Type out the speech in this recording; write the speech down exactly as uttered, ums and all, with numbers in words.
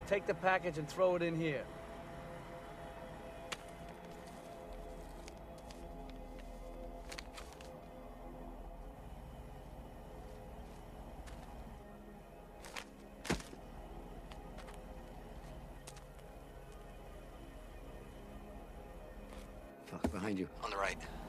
Take the package and throw it in here. Fuck, behind you. On the right.